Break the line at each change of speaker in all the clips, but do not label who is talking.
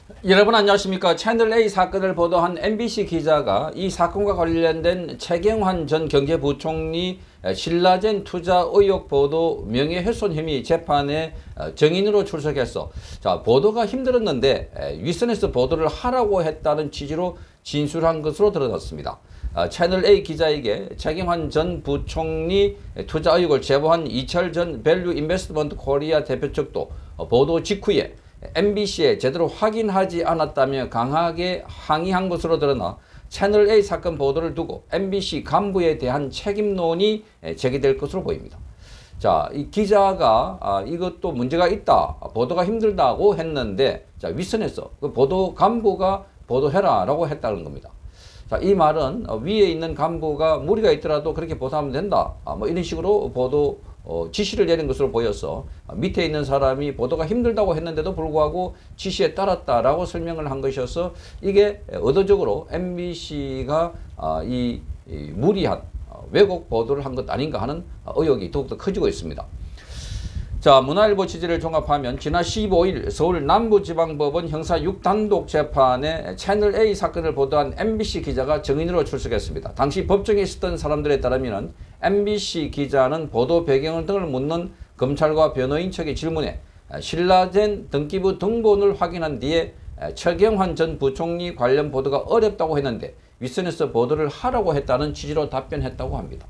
여러분 안녕하십니까. 채널A 사건을 보도한 MBC 기자가 이 사건과 관련된 최경환 전 경제부총리 신라젠 투자 의혹 보도 명예훼손 혐의 재판에 증인으로 출석해서 보도가 힘들었는데 윗선에서 보도를 하라고 했다는 취지로 진술한 것으로 드러났습니다. 채널A 기자에게 최경환 전 부총리 투자 의혹을 제보한 이철 전 밸류 인베스트먼트 코리아 대표 측도 보도 직후에 MBC에 제대로 확인하지 않았다며 강하게 항의한 것으로 드러나 채널A 사건 보도를 두고 MBC 간부에 대한 책임론이 제기될 것으로 보입니다. 이 기자가 이것도 문제가 있다, 보도가 힘들다고 했는데 윗선에서 그 보도 간부가 보도해라 라고 했다는 겁니다. 이 말은 위에 있는 간부가 무리가 있더라도 그렇게 보도하면 된다, 뭐 이런 식으로 보도 지시를 내린 것으로 보여서 밑에 있는 사람이 보도가 힘들다고 했는데도 불구하고 지시에 따랐다라고 설명을 한 것이어서 이게 의도적으로 MBC가 이 무리한 왜곡 보도를 한 것 아닌가 하는 의혹이 더욱더 커지고 있습니다. 문화일보 취재를 종합하면 지난 15일 서울 남부지방법원 형사 6단독 재판에 채널A 사건을 보도한 MBC 기자가 증인으로 출석했습니다. 당시 법정에 있었던 사람들에 따르면 MBC 기자는 보도 배경 등을 묻는 검찰과 변호인 측의 질문에 신라젠 등기부 등본을 확인한 뒤에 최경환 전 부총리 관련 보도가 어렵다고 했는데 윗선에서 보도를 하라고 했다는 취지로 답변했다고 합니다.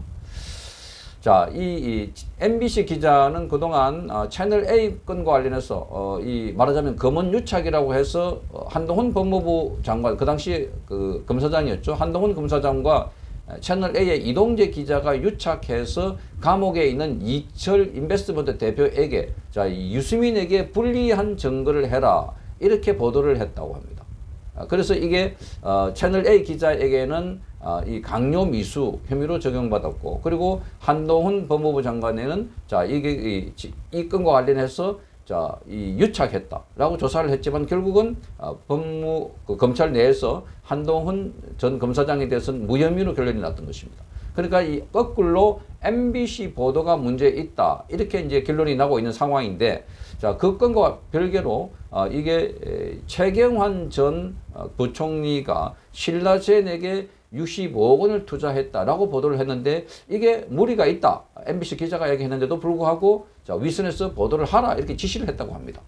이 MBC 기자는 그동안 채널A 건과 관련해서 말하자면 검언유착이라고 해서 한동훈 법무부 장관, 그 당시 그 검사장이었죠. 한동훈 검사장과 채널A의 이동재 기자가 유착해서 감옥에 있는 이철 인베스트먼트 대표에게 유시민에게 불리한 증거를 해라 이렇게 보도를 했다고 합니다. 그래서 이게 채널A 기자에게는 이 강요 미수 혐의로 적용받았고, 그리고 한동훈 법무부 장관에는 이게 이 건과 관련해서 이 유착했다라고 조사를 했지만 결국은 검찰 내에서 한동훈 전 검사장에 대해서는 무혐의로 결론이 났던 것입니다. 그러니까 이 거꾸로 MBC 보도가 문제 있다 이렇게 이제 결론이 나고 있는 상황인데, 그 건과 별개로 이게 최경환 전 부총리가 신라젠에게 65억 원을 투자했다라고 보도를 했는데 이게 무리가 있다, MBC 기자가 얘기했는데도 불구하고 윗선에서 보도를 하라 이렇게 지시를 했다고 합니다.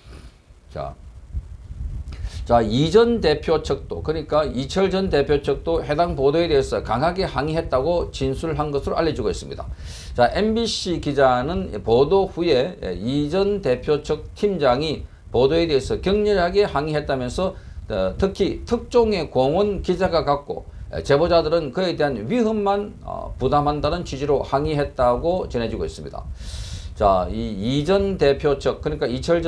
이 전 대표 측도, 그러니까 이철 전 대표 측도 해당 보도에 대해서 강하게 항의했다고 진술한 것으로 알려지고 있습니다. MBC 기자는 보도 후에 이 전 대표 측 팀장이 보도에 대해서 격렬하게 항의했다면서 특히 특종의 공원 기자가 갖고 제보자들은 그에 대한 위험만 부담한다는 취지로 항의했다고 전해지고 있습니다. 이 전 대표 측, 그러니까 이철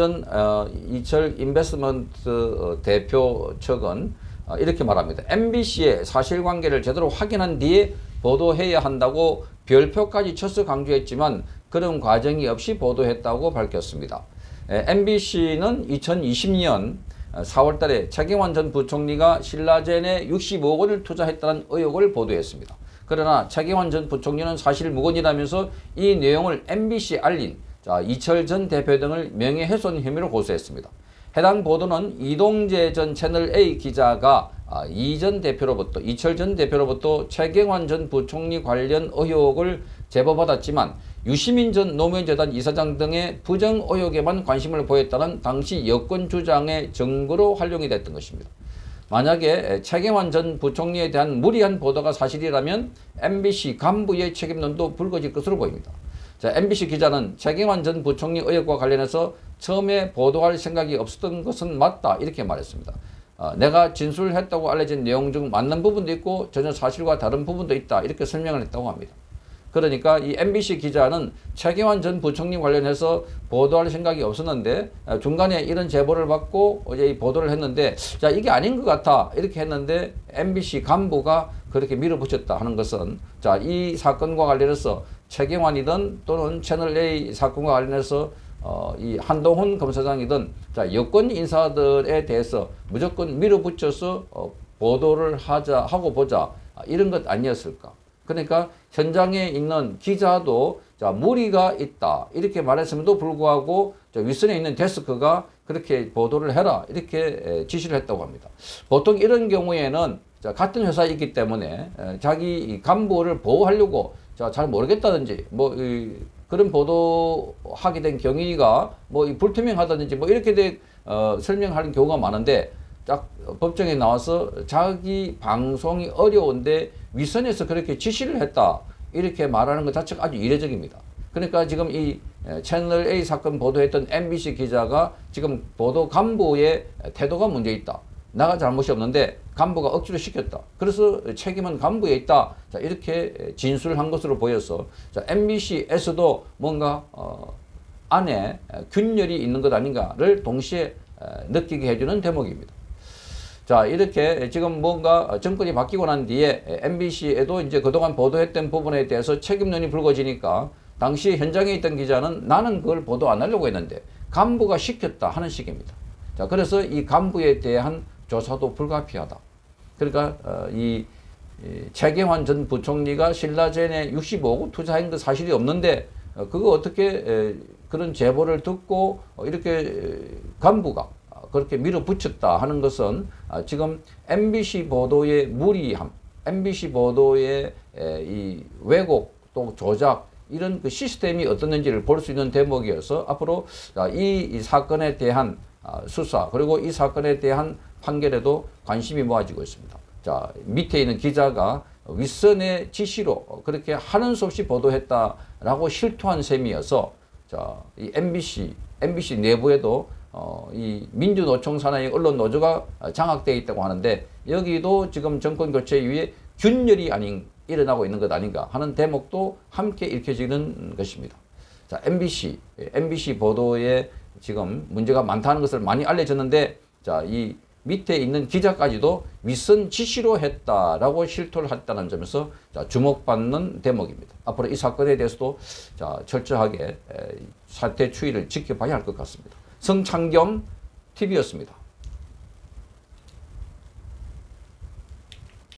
인베스트먼트 대표 측은 이렇게 말합니다. MBC의 사실관계를 제대로 확인한 뒤에 보도해야 한다고 별표까지 쳐서 강조했지만 그런 과정이 없이 보도했다고 밝혔습니다. MBC는 2020년 4월 달에 최경환 전 부총리가 신라젠에 65억 원을 투자했다는 의혹을 보도했습니다. 그러나 최경환 전 부총리는 사실 무근이라면서 이 내용을 MBC에 알린 이철 전 대표 등을 명예훼손 혐의로 고소했습니다. 해당 보도는 이동재 전 채널A 기자가 이철 전 대표로부터 최경환 전 부총리 관련 의혹을 제보받았지만 유시민 전 노무현재단 이사장 등의 부정 의혹에만 관심을 보였다는 당시 여권 주장의 증거로 활용이 됐던 것입니다. 만약에 최경환 전 부총리에 대한 무리한 보도가 사실이라면 MBC 간부의 책임론도 불거질 것으로 보입니다. MBC 기자는 최경환 전 부총리 의혹과 관련해서 처음에 보도할 생각이 없었던 것은 맞다 이렇게 말했습니다. 내가 진술했다고 알려진 내용 중 맞는 부분도 있고 전혀 사실과 다른 부분도 있다 이렇게 설명을 했다고 합니다. 그러니까 이 MBC 기자는 최경환 전 부총리 관련해서 보도할 생각이 없었는데 중간에 이런 제보를 받고 어제 보도를 했는데 이게 아닌 것 같아 이렇게 했는데 MBC 간부가 그렇게 밀어붙였다 하는 것은 이 사건과 관련해서 최경환이든 또는 채널A 사건과 관련해서 이 한동훈 검사장이든 여권 인사들에 대해서 무조건 밀어붙여서 보도를 하고 보자 이런 것 아니었을까. 그러니까 현장에 있는 기자도 무리가 있다 이렇게 말했음에도 불구하고 윗선에 있는 데스크가 그렇게 보도를 해라 이렇게 지시를 했다고 합니다. 보통 이런 경우에는 같은 회사에 있기 때문에 자기 간부를 보호하려고 잘 모르겠다든지 뭐 그런 보도하게 된 경위가 뭐 불투명하다든지 뭐 이렇게 설명하는 경우가 많은데 딱 법정에 나와서 자기 방송이 어려운데 윗선에서 그렇게 지시를 했다 이렇게 말하는 것 자체가 아주 이례적입니다. 그러니까 지금 이 채널 A 사건 보도했던 MBC 기자가 지금 보도 간부의 태도가 문제 있다. 나가 잘못이 없는데 간부가 억지로 시켰다. 그래서 책임은 간부에 있다. 자, 이렇게 진술을 한 것으로 보여서 MBC에서도 뭔가 안에 균열이 있는 것 아닌가를 동시에 느끼게 해주는 대목입니다. 자, 이렇게 지금 뭔가 정권이 바뀌고 난 뒤에 MBC에도 이제 그동안 보도했던 부분에 대해서 책임론이 불거지니까 당시 현장에 있던 기자는 나는 그걸 보도 안 하려고 했는데 간부가 시켰다 하는 식입니다. 자, 그래서 이 간부에 대한 조사도 불가피하다. 그러니까 이 최경환 전 부총리가 신라젠에 65억 투자한 그 사실이 없는데 그거 어떻게 그런 제보를 듣고 이렇게 간부가 그렇게 밀어붙였다 하는 것은 지금 MBC 보도의 무리함, MBC 보도의 이 왜곡 또 조작 이런 그 시스템이 어떻는지를 볼 수 있는 대목이어서 앞으로 이 사건에 대한 수사 그리고 이 사건에 대한 판결에도 관심이 모아지고 있습니다. 자, 밑에 있는 기자가 윗선의 지시로 그렇게 하는 수 없이 보도했다라고 실토한 셈이어서 자, 이 MBC 내부에도 이 민주노총 산하의 언론 노조가 장악되어 있다고 하는데 여기도 지금 정권 교체 이후에 균열이 일어나고 있는 것 아닌가 하는 대목도 함께 읽혀지는 것입니다. 자, MBC 보도에 지금 문제가 많다는 것을 많이 알려졌는데 자, 이 밑에 있는 기자까지도 윗선 지시로 했다라고 실토를 했다는 점에서 주목받는 대목입니다. 앞으로 이 사건에 대해서도 철저하게 사태 추이를 지켜봐야 할 것 같습니다. 성창경 TV였습니다.